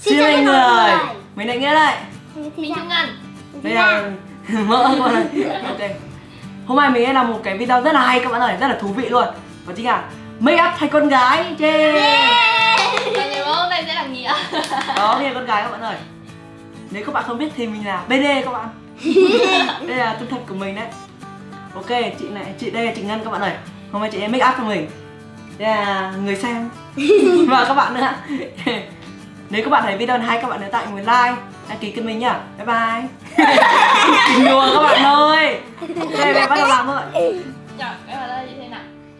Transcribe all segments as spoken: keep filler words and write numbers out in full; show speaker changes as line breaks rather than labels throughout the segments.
Xin chào mọi người. Mình lại Nghĩa đây.
Mình Trung Ngân.
Đây là mỡ các bạn ơi. Ok. Hôm nay mình sẽ làm một cái video rất là hay các bạn ơi, rất là thú vị luôn. Và chính là make up thay con gái.
Yeah. Ngày hôm nay sẽ là Nghĩa.
Đó, Nghĩa con gái các bạn ơi. Nếu các bạn không biết thì mình là bê đê các bạn. Đây là tên thật của mình đấy. Ok, chị này, chị đây là chị Ngân các bạn ơi. Hôm nay chị em make up cho mình. Đây là người xem và các bạn nữa. Nếu các bạn thấy video này hay, các bạn nhớ tặng mình like, đăng ký kênh mình nhá. Bye bye. Tình đùa các bạn ơi. Ok, bây bắt đầu làm thôi.
Chọn cái vào đây như thế nào?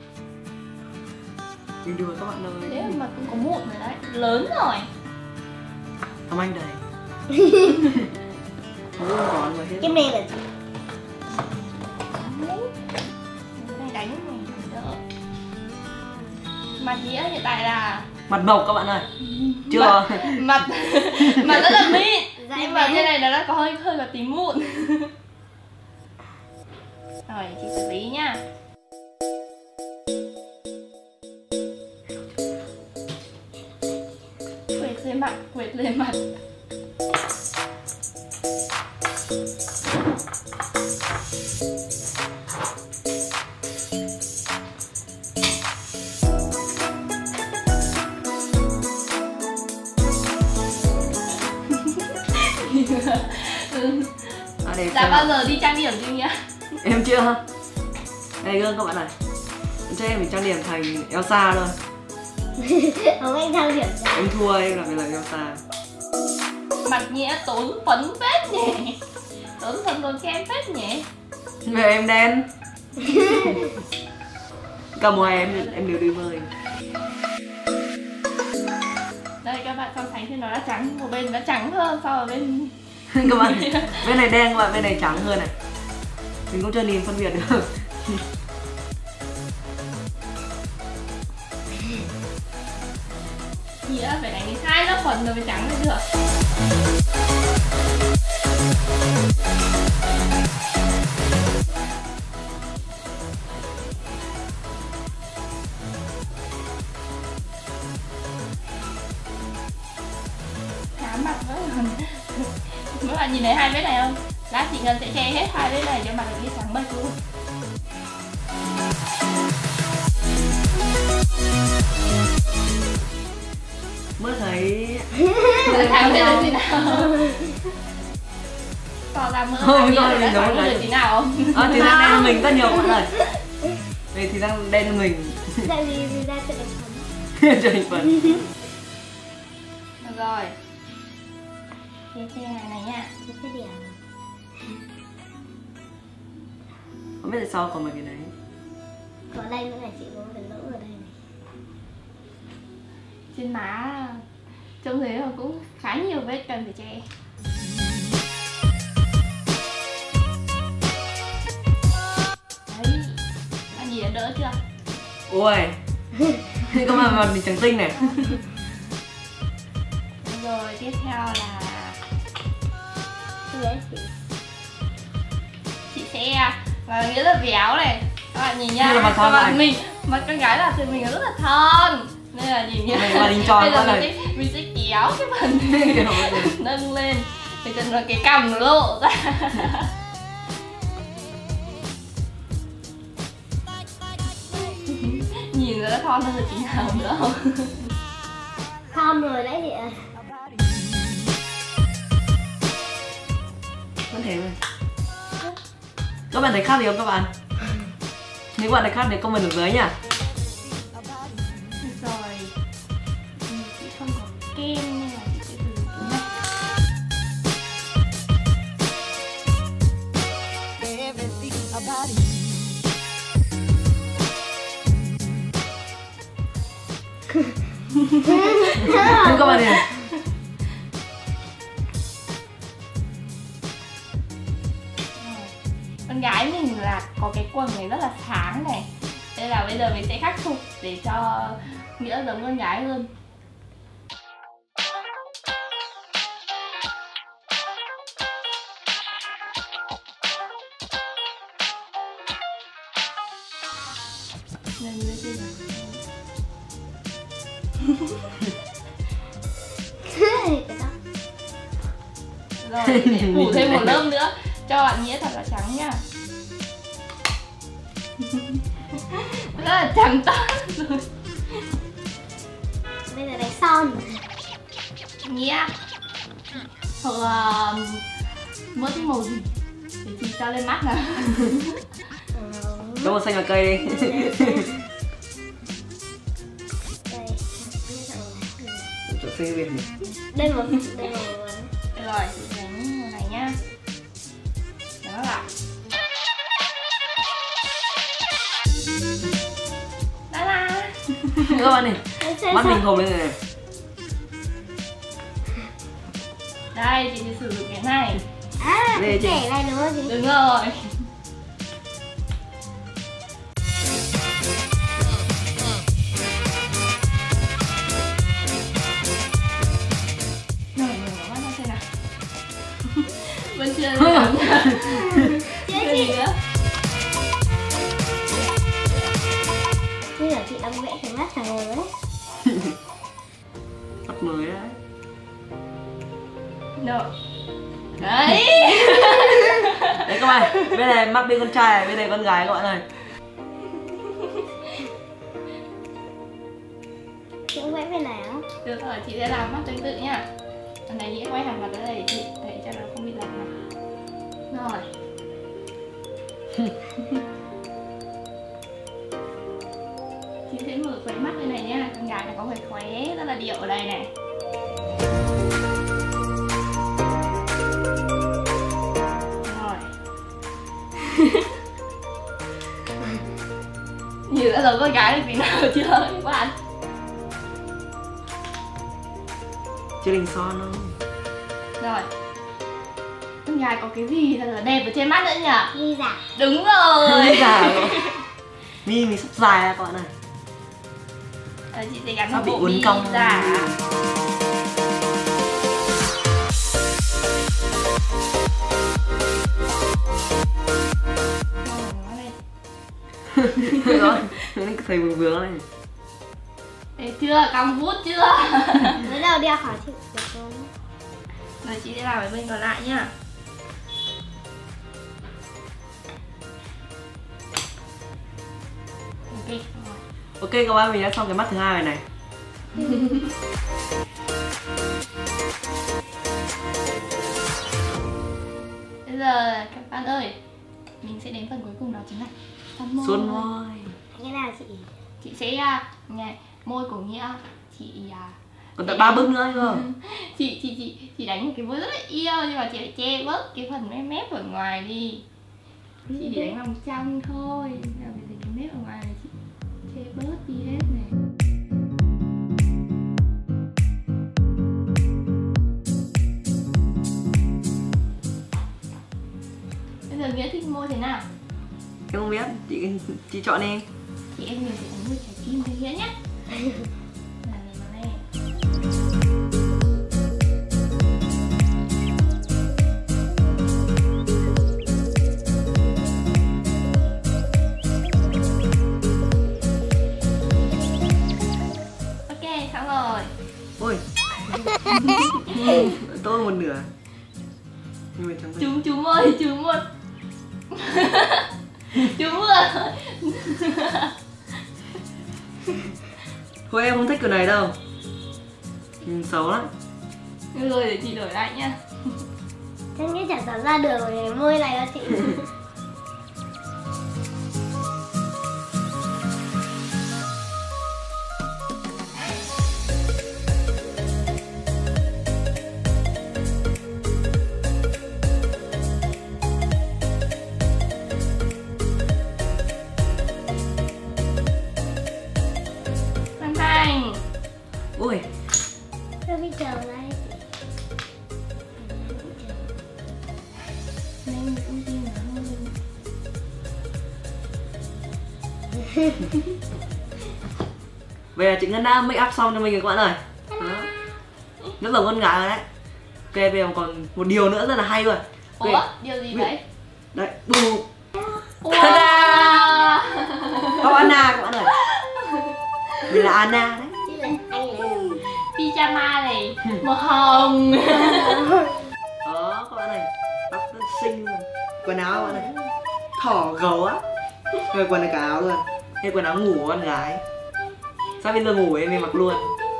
Tình đùa các bạn ơi.
Thế mà cũng có mụn rồi đấy, lớn rồi.
Thầm anh đầy. Không có mà hết.
Cái này là
Cái này đánh này đỡ. Mặt Nghĩa hiện tại là
mặt mộc các bạn ơi. Chưa.
Mặt mặt rất là mịn.
Dạ,
Nhưng mà trên này nó đã có hơi hơi có tí mụn. Rồi chị xử lý nha. Quệt lên mặt, quệt lên mặt.
À, để
Đã bao giờ đi trang điểm chưa nhá?
em chưa. Đây gương các bạn này. Em cho em mình trang điểm thành Elsa thôi.
không anh trang điểm ra.
Em thua, em làm cái là Elsa.
Mặt Nghĩa tốn phấn phết nhỉ. Tốn phấn tốn kem phết nhỉ.
Về em đen. Cả mùa hè em em đều đi bơi.
Đây các bạn so sánh thì nó đã trắng, một bên nó trắng hơn so với bên
Các bạn, bên này đen các bạn, bên này trắng hơn này. Mình cũng chưa nhìn phân biệt được.
Nghĩa phải đánh đến hai lớp phần rồi mới trắng lên được. Chán mặt với mình. Các bạn nhìn thấy hai vết này không? Lát chị Ngân sẽ che hết hai vết này cho mặt được đi trắng bệch luôn.
Mới thấy
Thắng được gì nào? Tỏ ra mưa
không,
Nghĩa
không,
đã
mình
thắng
giống
được gì nào không?
à, thì đang đen hơn mình rất nhiều các bạn ơi. Đây thì đang đen hơn mình.
Ra gì thì ra tự đánh phấn.
Cho hình phấn.
Được rồi. Tiếp theo này này nha.
Tiếp theo điểm.
Không biết tại sao còn mấy cái đấy.
Có đây nữa này, chị có một cái lỗ ở đây này.
Trên má trông thấy là cũng khá nhiều vết cần phải che. Đấy, anh gì đã đỡ chưa?
Ôi. Các bạn mặt mình trắng tinh này.
Rồi tiếp theo là
Cái đấy chị.
chị sẽ và Nghĩa là béo này. Các bạn nhìn nha.
Đây là mặt thon
Mặt
này.
mình, mặt con gái là từ mình rất là thon. Nên là nhìn nhá.
Mình là hình tròn
Bây giờ
quá
mình
này.
sẽ, mình sẽ kéo cái phần nâng lên để cho nó cái cằm nó lộ ra. Nhìn nó đã thon hơn được tí nào nữa không?
Thom rồi đấy chị ạ.
Vẫn thế thôi. Các bạn thấy khác gì không các bạn? Nếu các bạn thấy khác thì comment ở dưới nha.
Rồi chị không có kem nên là chị sẽ dùng cái này.
Không các bạn này.
Con gái mình là có cái quần này rất là sáng này. Nên là bây giờ mình sẽ khắc phục để cho Nghĩa giống con gái hơn. Nên như thế nào?
Ê, cái đó.
Rồi để phủ thêm một lớp nữa cho bạn Nghĩa thật là trắng nha. Rất là trắng toát rồi.
Bây giờ đánh son.
Nghĩa Hoặc uh, mỡ thích màu gì để chị cho lên mắt nào.
Có màu xanh là cây đi.
Đây,
chỗ xinh bên này.
đây một đây một
Rồi, chị đánh màu này nhá. Đó là đó là
các bạn này, mắt mình hồng lên này.
đây, chị sẽ sử dụng cái này.
À,
Đây
cái
chị.
kẻ này đúng không chị?
Đúng rồi. Rồi, mình mở mắt ra xem nào. Vẫn chưa lên lắm nha.
Chị
Chưa
ơi,
gì
chị
nữa.
như là chị đang vẽ cái mắt thằng ngồi đấy.
Mắt mới đấy.
Rồi. Đấy.
Đấy các bạn, bên này mắt bên con trai, bên này con gái các bạn ơi.
Chị cũng vẽ bên này á.
Được rồi, chị sẽ làm mắt tương tự nha. Lần này chị quay hẳn mặt tới đây để chị để cho nó không bị lệch nào. Rồi. Chị sẽ mở khóe mắt bên này nha. Con gái này có cái khóe rất là điệu ở đây này. Rồi. Như đã giống con gái được tí nào chưa các bạn?
Chưa đình son không?
Rồi. Con gái có cái gì thật là đẹp ở trên mắt nữa nhỉ?
Mi giả.
Đúng rồi.
Mi giả rồi. Mi mình sắp dài ra các bạn ơi.
Rồi chị sẽ gắn
Sao
một
bị
bộ
uốn
mi
cong
giả.
Rồi, thầy vướng vướng này.
Đấy chưa? Cong vút chưa?
Mới đầu đeo khỏi chị được không?
Rồi chị sẽ làm ở bên còn lại nhá. Ok. Rồi.
Ok các bạn, mình đã xong cái mắt thứ hai rồi này.
Bây giờ các bạn ơi, mình sẽ đến phần cuối cùng đó chính là son môi.
Son môi.
Cái nào chị?
Chị sẽ à, nghe môi của Nghĩa chị à,
Còn tận ba bước nữa cơ.
chị chị chị chị đánh một cái môi rất là yêu nhưng mà chị phải che bớt cái phần mép mép ở ngoài đi. Chị chỉ đánh vòng trong thôi. Nên là phải cái mép ở ngoài này chị che bớt đi hết này. Bây giờ Nghĩa thích môi thế nào?
Em không biết, chị chị chọn đi.
Chị em mình sẽ đánh một trái tim cho Nghĩa nhé. Là này vào đây. Ok, xong rồi.
Ôi. Tôi một nửa. Nhưng mà chẳng
Chúng chú ơi, chú một. Chú vừa.
thôi em không thích kiểu này đâu. Nhìn xấu lắm.
Được rồi, để chị đổi lại nhá.
Chắc nghĩ chả dám ra đường với cái môi này đâu chị.
Hoàn thành.
Ui.
Tôi bị chờ đây.
Nên cũng tin nó hơn.
Vậy là chị Ngân đã make up xong cho mình rồi các bạn ơi. Đó. Rất là con gái rồi đấy. Ok, bây giờ còn một điều nữa rất là hay rồi.
Ủa, điều gì đấy?
Đấy, bù.
Wow.
Có Anna các bạn ơi. Mình là Anna đấy.
Chị là anh là
Pi pyjama này màu hồng.
Đó các bạn này, tóc rất xinh luôn. Quần áo các bạn này thỏ gấu á, rồi quần này cả áo luôn. Đây quần áo ngủ của con gái. Sao bây giờ ngủ em mặc luôn.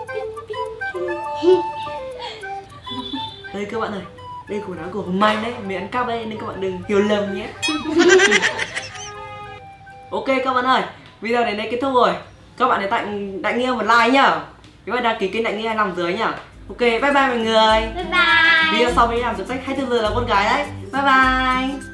Đây các bạn này, đây quần áo của Hồng Anh đấy, mình ăn cắp đấy nên các bạn đừng hiểu lầm nhé. Ok các bạn ơi, video đến đây kết thúc rồi. Các bạn hãy tặng Đại Nghĩa một like nhá. Các bạn đăng ký kênh Đại Nghĩa nằm dưới nhá. Ok, bye bye mọi người.
Bye bye.
Video sau mình làm cuốn sách hai mươi tư giờ là con gái đấy. Bye bye.